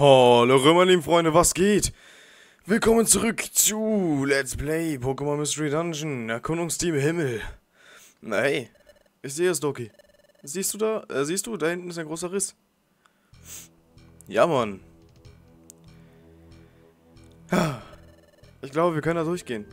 Hallo meine lieben Freunde, was geht? Willkommen zurück zu Let's Play Pokémon Mystery Dungeon, Erkundungsteam Himmel. Na hey, ich sehe es, Doki. Siehst du da? Siehst du, da hinten ist ein großer Riss. Ja, Mann. Ich glaube, wir können da durchgehen.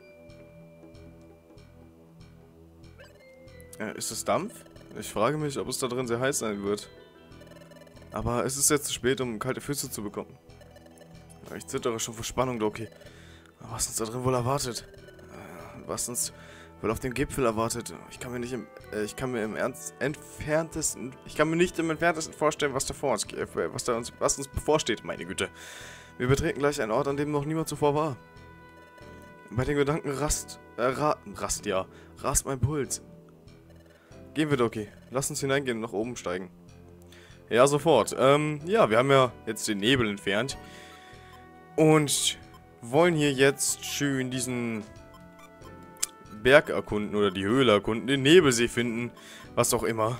Ist das Dampf? Ich frage mich, ob es da drin sehr heiß sein wird. Aber es ist jetzt zu spät, um kalte Füße zu bekommen. Ich zittere schon vor Spannung, Doki. Was uns da drin wohl erwartet? Was uns wohl auf dem Gipfel erwartet? Ich kann mir nicht im entferntesten vorstellen, was was uns bevorsteht, meine Güte. Wir betreten gleich einen Ort, an dem noch niemand zuvor war. Bei den Gedanken rast mein Puls. Gehen wir, Doki. Lass uns hineingehen und nach oben steigen. Ja, sofort. Ja, wir haben ja jetzt den Nebel entfernt. Und wollen hier jetzt schön diesen Berg erkunden oder die Höhle erkunden, den Nebelsee finden, was auch immer.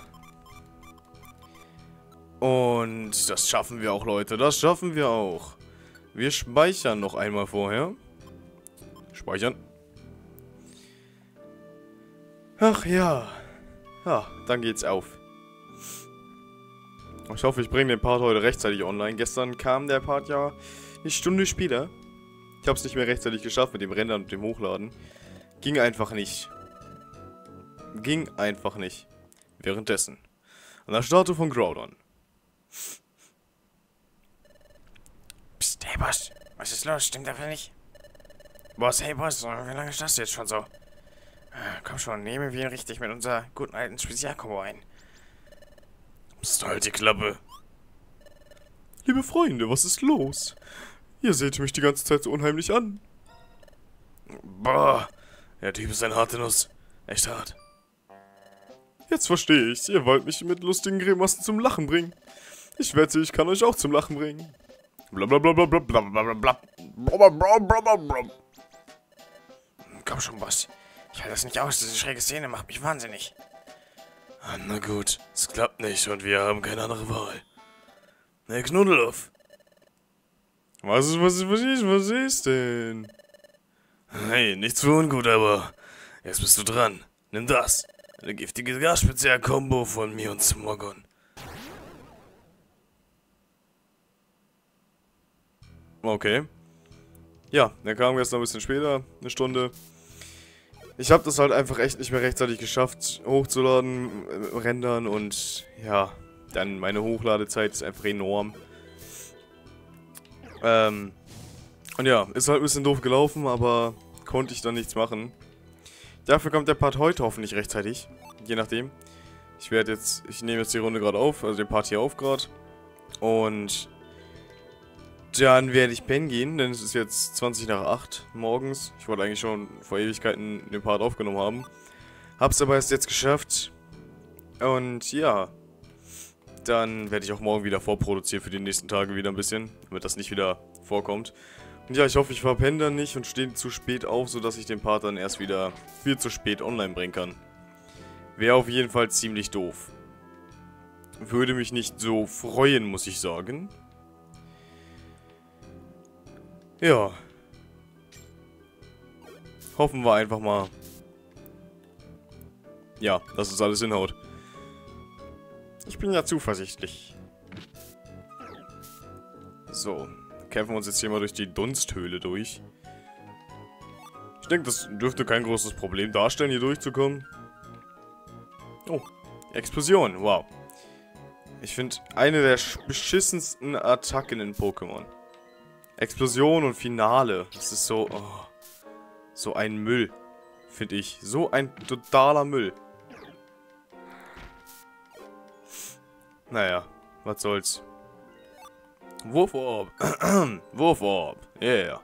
Und das schaffen wir auch, Leute. Das schaffen wir auch. Wir speichern noch einmal vorher. Speichern. Ach ja. Ja, dann geht's auf. Ich hoffe, ich bringe den Part heute rechtzeitig online. Gestern kam der Part ja eine Stunde später. Ich habe es nicht mehr rechtzeitig geschafft mit dem Rendern und dem Hochladen. Ging einfach nicht. Ging einfach nicht. Währenddessen. An der Statue von Groudon. Psst, hey Boss, was ist los? Stimmt einfach nicht? Boss, hey Boss, wie lange ist das jetzt schon so? Komm schon, nehmen wir ihn richtig mit unserer guten alten Spezialkombo ein. Psst, halt die Klappe. Liebe Freunde, was ist los? Ihr seht mich die ganze Zeit so unheimlich an. Boah, der Typ ist ein harte Nuss. Echt hart. Jetzt verstehe ich's. Ihr wollt mich mit lustigen Grimassen zum Lachen bringen. Ich wette, ich kann euch auch zum Lachen bringen. Blablabla. Komm schon, Boss. Ich halte das nicht aus. Diese schräge Szene macht mich wahnsinnig. Na gut, es klappt nicht und wir haben keine andere Wahl. Hey, Knuddeloff. Was ist denn? Hey, nichts für ungut, aber jetzt bist du dran. Nimm das. Eine giftige Gasspezial-Kombo von mir und Smogon. Okay. Ja, der kam gestern ein bisschen später, eine Stunde. Ich habe das halt einfach echt nicht mehr rechtzeitig geschafft, hochzuladen, rendern und ja, dann meine Hochladezeit ist einfach enorm. Und ja, ist halt ein bisschen doof gelaufen, aber konnte ich dann nichts machen. Dafür kommt der Part heute hoffentlich rechtzeitig, je nachdem. Ich nehme jetzt die Runde gerade auf, also den Part hier auf gerade. Und dann werde ich pennen gehen, denn es ist jetzt 20 nach 8 morgens. Ich wollte eigentlich schon vor Ewigkeiten den Part aufgenommen haben. Hab's aber erst jetzt geschafft. Und ja, dann werde ich auch morgen wieder vorproduzieren für die nächsten Tage wieder ein bisschen, damit das nicht wieder vorkommt. Und ja, ich hoffe, ich verpenne dann nicht und stehe zu spät auf, sodass ich den Part dann erst wieder viel zu spät online bringen kann. Wäre auf jeden Fall ziemlich doof. Würde mich nicht so freuen, muss ich sagen. Ja. Hoffen wir einfach mal. Ja, dass es alles hinhaut. Ich bin ja zuversichtlich. So. Kämpfen wir uns jetzt hier mal durch die Dunsthöhle durch. Ich denke, das dürfte kein großes Problem darstellen, hier durchzukommen. Oh. Explosion. Wow. Ich finde, eine der beschissensten Attacken in Pokémon. Explosion und Finale. Das ist so... Oh, so ein Müll. Finde ich. So ein totaler Müll. Naja, was soll's. Wurforb. Wurforb. Yeah.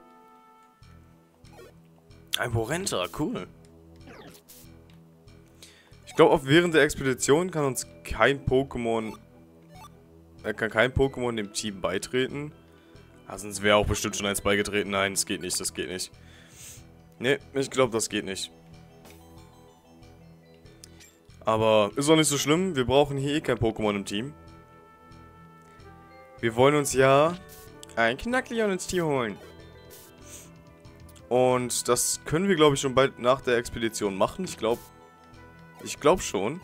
Ein Porenta, cool. Ich glaube, auch während der Expedition kann uns kein Pokémon... kann kein Pokémon dem Team beitreten. Also sonst wäre auch bestimmt schon eins beigetreten. Nein, das geht nicht, das geht nicht. Ne, ich glaube, das geht nicht. Aber ist auch nicht so schlimm. Wir brauchen hier eh kein Pokémon im Team. Wir wollen uns ja Ein Knackleon ins Team holen. Und das können wir, glaube ich, schon bald nach der Expedition machen. Ich glaube schon.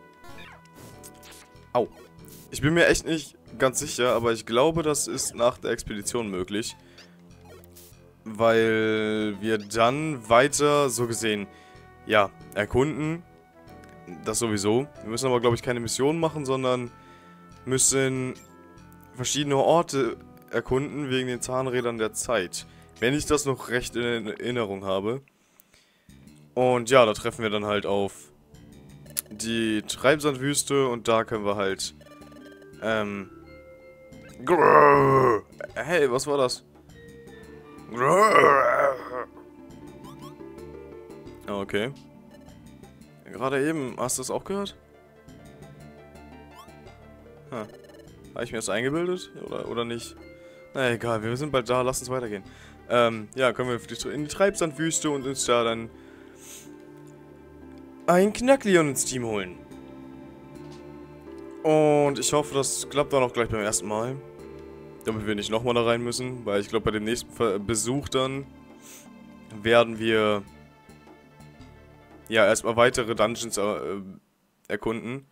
Au. Ich bin mir echt nicht ganz sicher, aber ich glaube, das ist nach der Expedition möglich. Weil wir dann weiter, so gesehen, ja, erkunden. Das sowieso. Wir müssen aber, glaube ich, keine Mission machen, sondern müssen verschiedene Orte erkunden wegen den Zahnrädern der Zeit. Wenn ich das noch recht in Erinnerung habe. Und ja, da treffen wir dann halt auf die Treibsandwüste und da können wir halt, hey, was war das? Okay. Gerade eben, hast du das auch gehört? Hm. Habe ich mir das eingebildet? Oder nicht? Na egal, wir sind bald da, lass uns weitergehen. Ja, kommen wir in die Treibsandwüste und uns da dann ein Knackleon ins Team holen. Und ich hoffe, das klappt dann auch gleich beim ersten Mal. Damit wir nicht nochmal da rein müssen, weil ich glaube, bei dem nächsten Besuch dann werden wir ja erstmal weitere Dungeons erkunden.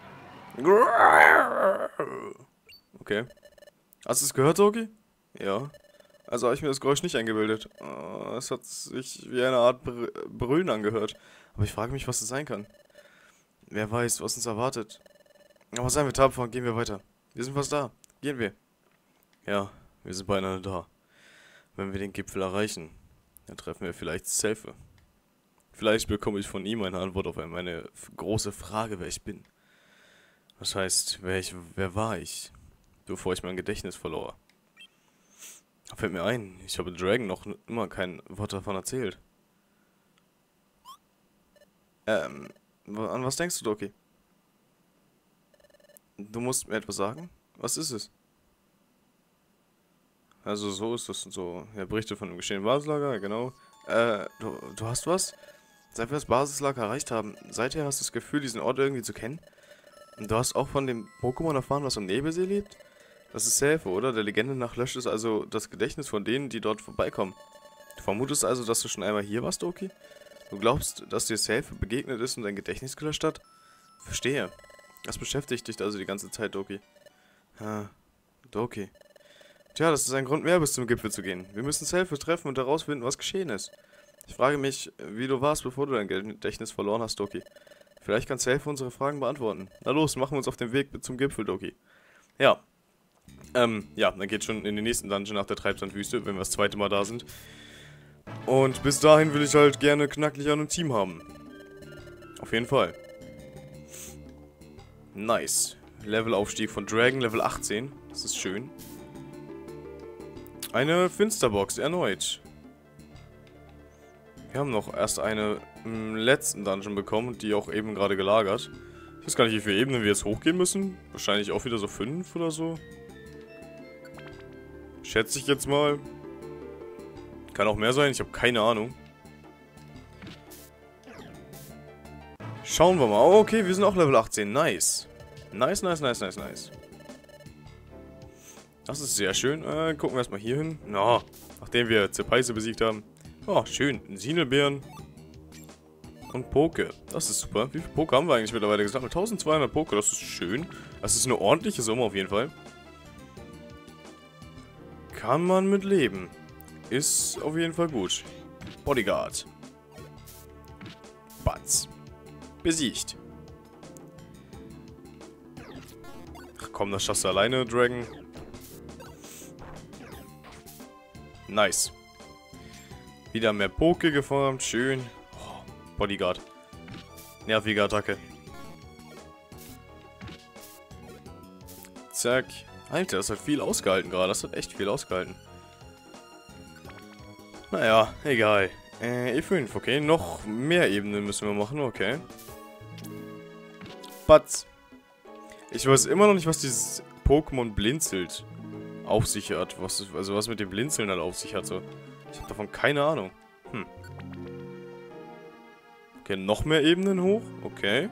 Okay. Hast du es gehört, Toki? Ja. Also habe ich mir das Geräusch nicht eingebildet. Es hat sich wie eine Art Brüllen angehört. Aber ich frage mich, was das sein kann. Wer weiß, was uns erwartet. Aber seien wir tapfer und gehen wir weiter. Wir sind fast da. Gehen wir. Ja, wir sind beinahe da. Wenn wir den Gipfel erreichen, dann treffen wir vielleicht Selfe. Vielleicht bekomme ich von ihm eine Antwort auf meine große Frage, wer ich bin. Das heißt, wer war ich, bevor ich mein Gedächtnis verlor? Da fällt mir ein, ich habe Dragon noch immer kein Wort davon erzählt. An was denkst du, Doki? Du musst mir etwas sagen? Was ist es? Also so ist das so. Er berichtet von dem Geschehen im Basislager, genau. Du hast was? Seit wir das Basislager erreicht haben, seither hast du das Gefühl, diesen Ort irgendwie zu kennen? Und du hast auch von dem Pokémon erfahren, was am Nebelsee lebt? Das ist Selfe, oder? Der Legende nach löscht es also das Gedächtnis von denen, die dort vorbeikommen. Du vermutest also, dass du schon einmal hier warst, Doki? Du glaubst, dass dir Selfe begegnet ist und dein Gedächtnis gelöscht hat? Verstehe. Das beschäftigt dich also die ganze Zeit, Doki. Ah, Doki. Tja, das ist ein Grund mehr, bis zum Gipfel zu gehen. Wir müssen Selfe treffen und herausfinden, was geschehen ist. Ich frage mich, wie du warst, bevor du dein Gedächtnis verloren hast, Doki. Vielleicht kann Selfe unsere Fragen beantworten. Na los, machen wir uns auf den Weg zum Gipfel, Doki. Ja. Ja, dann geht's schon in den nächsten Dungeon nach der Treibsandwüste, wenn wir das zweite Mal da sind. Und bis dahin will ich halt gerne Knackleon im Team haben. Auf jeden Fall. Nice. Levelaufstieg von Dragon, Level 18. Das ist schön. Eine Finsterbox, erneut. Wir haben noch erst eine im letzten Dungeon bekommen, die auch eben gerade gelagert. Ich weiß gar nicht, wie viele Ebenen wir jetzt hochgehen müssen. Wahrscheinlich auch wieder so 5 oder so. Schätze ich jetzt mal. Kann auch mehr sein, ich habe keine Ahnung. Schauen wir mal. Oh, okay, wir sind auch Level 18. Nice. Nice, nice, nice, nice, nice. Das ist sehr schön. Gucken wir erstmal hier hin. Na, nachdem wir Zepeise besiegt haben. Oh, schön. Sinelbeeren. Und Poke. Das ist super. Wie viele Poke haben wir eigentlich mittlerweile gesammelt? 1200 Poke, das ist schön. Das ist eine ordentliche Summe auf jeden Fall. Kann man mit leben. Ist auf jeden Fall gut. Bodyguard. Batz. Besiegt. Ach komm, das schaffst du alleine, Dragon. Nice. Wieder mehr Poke geformt. Schön. Oh, Bodyguard. Nervige Attacke. Zack. Alter, das hat viel ausgehalten gerade. Das hat echt viel ausgehalten. Naja, egal. E5, okay. Noch mehr Ebenen müssen wir machen, okay. Batz. Ich weiß immer noch nicht, was dieses Pokémon blinzelt auf sich hat. Was mit dem Blinzeln halt auf sich hat. So. Ich habe davon keine Ahnung. Okay, noch mehr Ebenen hoch. Okay.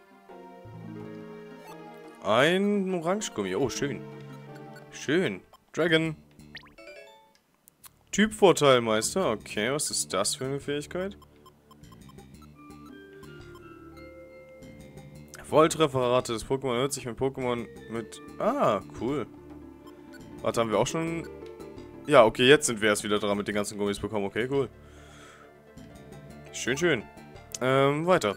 Ein Orangegummi. Oh, schön. Schön. Dragon. Typvorteil, Meister. Okay, was ist das für eine Fähigkeit? Volltrefferrate des Pokémon hört sich mit Pokémon mit... Ah, cool. Warte, haben wir auch schon... Ja, okay, jetzt sind wir erst wieder dran mit den ganzen Gummis bekommen. Okay, cool. Schön, schön. Weiter.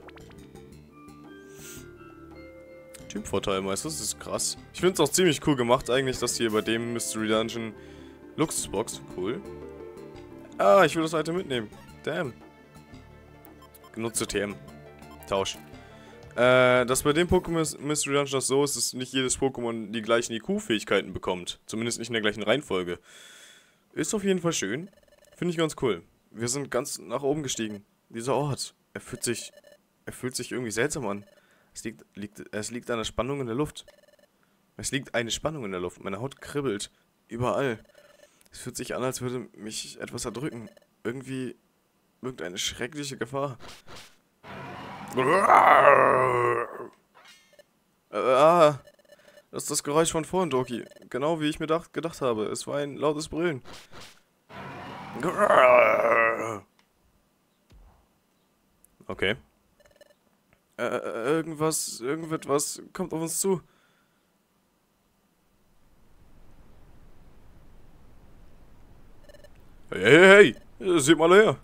Typvorteil, Meister, das ist krass. Ich finde es auch ziemlich cool gemacht eigentlich, dass hier bei dem Mystery Dungeon Luxusbox, cool. Ah, ich will das Item mitnehmen. Damn. Genutzte TM. Tausch. Dass bei dem Pokémon Mystery Dungeon das so ist, dass nicht jedes Pokémon die gleichen IQ-Fähigkeiten bekommt. Zumindest nicht in der gleichen Reihenfolge. Ist auf jeden Fall schön. Finde ich ganz cool. Wir sind ganz nach oben gestiegen. Dieser Ort. Er fühlt sich irgendwie seltsam an. Es liegt an der Spannung in der Luft. Es liegt eine Spannung in der Luft. Meine Haut kribbelt. Überall. Es fühlt sich an, als würde mich etwas erdrücken. Irgendeine schreckliche Gefahr. Das ist das Geräusch von vorhin, Doki. Genau wie ich mir gedacht habe. Es war ein lautes Brüllen. Okay. Irgendetwas kommt auf uns zu. Hey, seht mal her.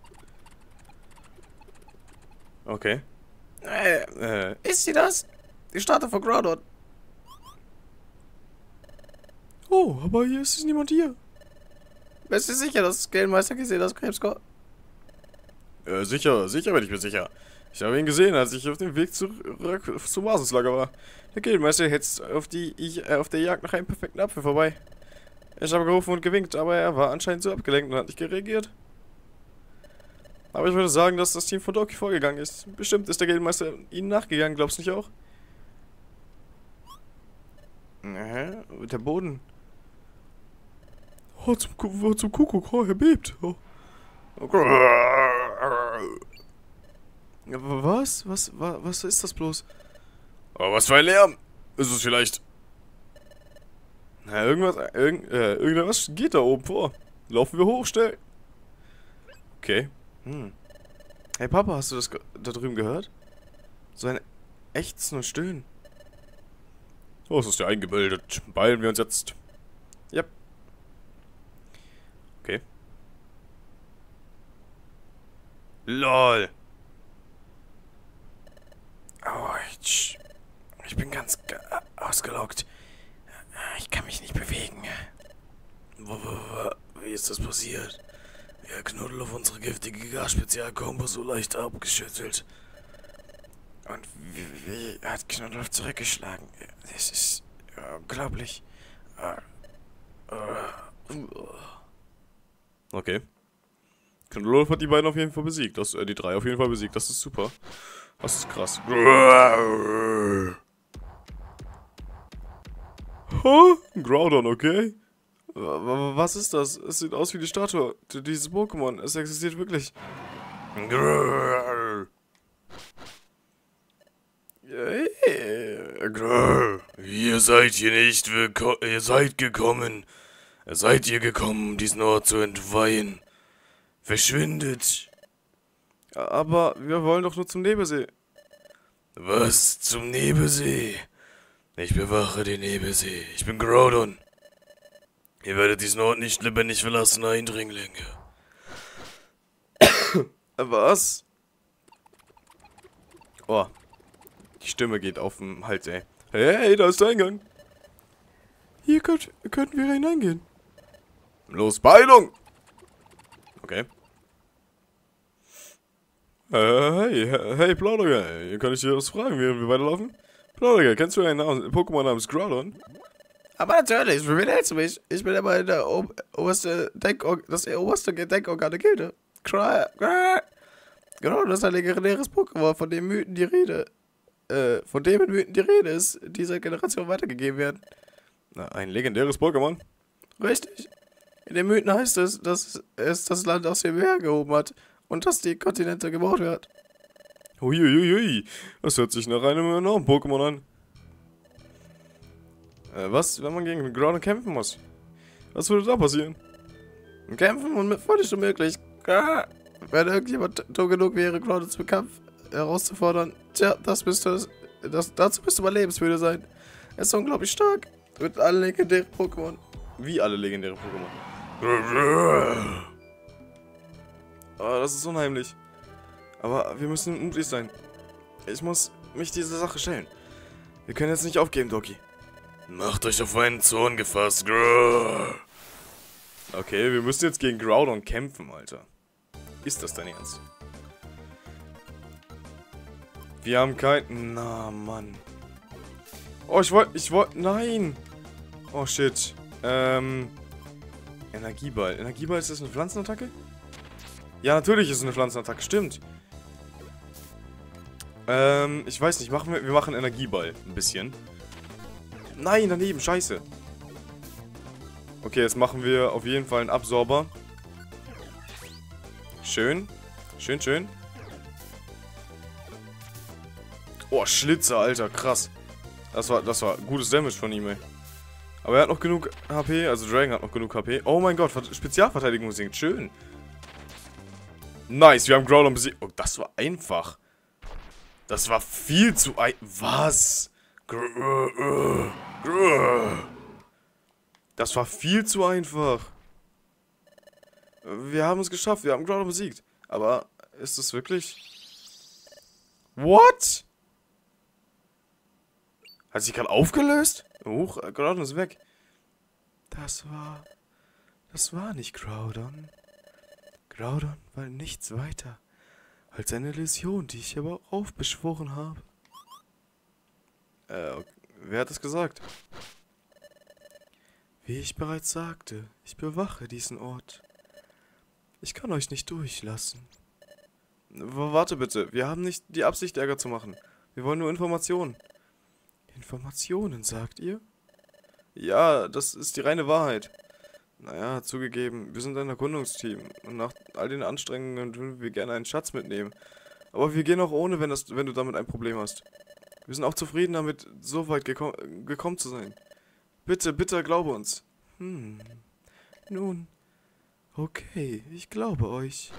Okay. Ist sie das? Die Statue von Groudon. Oh, aber hier ist niemand hier. Bist du sicher, dass Geldmeister gesehen hat, Krebsgott? Sicher bin ich mir sicher. Ich habe ihn gesehen, als ich auf dem Weg zurück zum Basislager war. Der Geldmeister hetzt auf der Jagd nach einem perfekten Apfel vorbei. Ich habe gerufen und gewinkt, aber er war anscheinend so abgelenkt und hat nicht reagiert. Aber ich würde sagen, dass das Team von Doki vorgegangen ist. Bestimmt ist der Geldmeister ihnen nachgegangen, glaubst du nicht auch? Der Boden. Oh, zum Kuckuck, oh, er bebt. Oh. Was ist das bloß? Oh, was für ein Lärm! Ist es vielleicht? Na, irgendwas geht da oben vor. Laufen wir hoch, schnell. Okay. Hey Papa, hast du das da drüben gehört? So ein Ächzen und Stöhnen. Oh, es ist ja eingebildet. Beeilen wir uns jetzt. Yep. Okay. LOL. Oh, ich bin ganz ausgelockt. Ich kann mich nicht bewegen. Wie ist das passiert? Er Knuddel auf unsere giftige Gas-Spezialkombo so leicht abgeschüttelt. Und wie hat Knuddel zurückgeschlagen? Das ist unglaublich. Okay. Knuddel hat die beiden auf jeden Fall besiegt. Die drei auf jeden Fall besiegt. Das ist super. Das ist krass. Groudon, okay? Was ist das? Es sieht aus wie die Statue. Dieses Pokémon. Es existiert wirklich. Ihr seid hier nicht willkommen. Ihr seid gekommen. Seid ihr gekommen, um diesen Ort zu entweihen? Verschwindet. Aber wir wollen doch nur zum Nebelsee. Was? Zum Nebelsee? Ich bewache den Nebelsee. Ich bin Groudon. Ihr werdet diesen Ort nicht lebendig verlassen, Eindringlinge. Was? Oh. Die Stimme geht auf den Hals, ey. Hey, da ist der Eingang. Hier könnten wir hineingehen. Los, Beeilung! Okay. Hey, Plauderger. Kann ich dir was fragen, während wir weiterlaufen? Plauderger, kennst du einen Pokémon namens Groudon? Aber natürlich, für wen hältst du mich? Ich bin immer der oberste Denkorgan der Gilde. Genau, das ist ein legendäres Pokémon, von dem in Mythen die Rede ist, dieser Generation weitergegeben werden. Na, ein legendäres Pokémon? Richtig. In den Mythen heißt es, dass es das Land aus dem Meer gehoben hat und dass die Kontinente gebaut werden. Huiuiui, das hört sich nach einem enormen Pokémon an. Was, wenn man gegen Groudon kämpfen muss? Was würde da passieren? Kämpfen und mit Freude schon möglich. Wenn irgendjemand dumm genug wäre, Groudon zum Kampf herauszufordern, tja, dazu müsst du mal lebensmüde sein. Er ist unglaublich stark. Mit allen legendären Pokémon. Wie alle legendären Pokémon. Oh, das ist unheimlich. Aber wir müssen mutig sein. Ich muss mich dieser Sache stellen. Wir können jetzt nicht aufgeben, Doki. Macht euch auf einen Zorn gefasst. Okay, wir müssen jetzt gegen Groudon kämpfen, Alter. Ist das dein Ernst? Wir haben kein... Na, Mann. Oh, ich wollte... Nein. Oh, shit. Energieball. Energieball, ist das eine Pflanzenattacke? Ja, natürlich ist es eine Pflanzenattacke. Stimmt. Ich weiß nicht. Wir machen Energieball. Ein bisschen. Nein, daneben. Scheiße. Okay, jetzt machen wir auf jeden Fall einen Absorber. Schön. Schön, schön. Oh, Schlitzer, Alter. Krass. Das war gutes Damage von ihm, ey. Aber er hat noch genug HP. Also Dragon hat noch genug HP. Oh mein Gott. Spezialverteidigung sinkt. Schön. Nice. Wir haben Groudon besiegt. Oh, das war einfach. Das war viel zu Was? Das war viel zu einfach. Wir haben es geschafft. Wir haben Groudon besiegt. Aber ist es wirklich... What? Hat sich gerade aufgelöst? Huch, Groudon ist weg. Das war nicht Groudon. Groudon war nichts weiter als eine Illusion, die ich aber aufbeschworen habe. Wer hat das gesagt? Wie ich bereits sagte, ich bewache diesen Ort. Ich kann euch nicht durchlassen. Warte bitte, wir haben nicht die Absicht, Ärger zu machen. Wir wollen nur Informationen. Informationen, sagt ihr? Ja, das ist die reine Wahrheit. Naja, zugegeben, wir sind ein Erkundungsteam. Und nach all den Anstrengungen würden wir gerne einen Schatz mitnehmen. Aber wir gehen auch ohne, wenn du damit ein Problem hast. Wir sind auch zufrieden damit, so weit gekommen zu sein. Bitte, bitte, glaube uns. Nun, okay, ich glaube euch.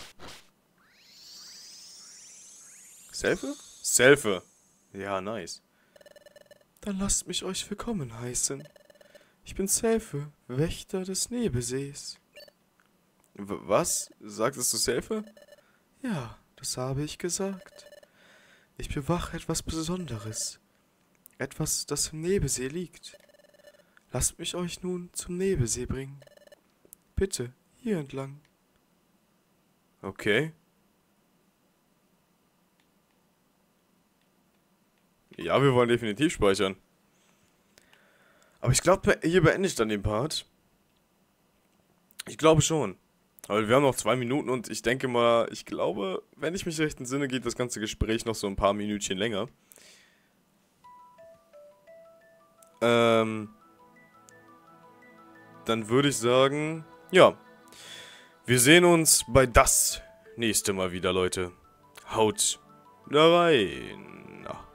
Selfe? Selfe. Ja, nice. Dann lasst mich euch willkommen heißen. Ich bin Selfe, Wächter des Nebelsees. Was? Sagtest du Selfe? Ja, das habe ich gesagt. Ich bewache etwas Besonderes. Etwas, das im Nebelsee liegt. Lasst mich euch nun zum Nebelsee bringen. Bitte, hier entlang. Okay. Ja, wir wollen definitiv speichern. Aber ich glaube, hier beende ich dann den Part. Ich glaube schon. Aber wir haben noch 2 Minuten und ich denke mal, ich glaube, wenn ich mich recht entsinne, geht das ganze Gespräch noch so ein paar Minütchen länger. Dann würde ich sagen, ja. Wir sehen uns bei das nächste Mal wieder, Leute. Haut da rein.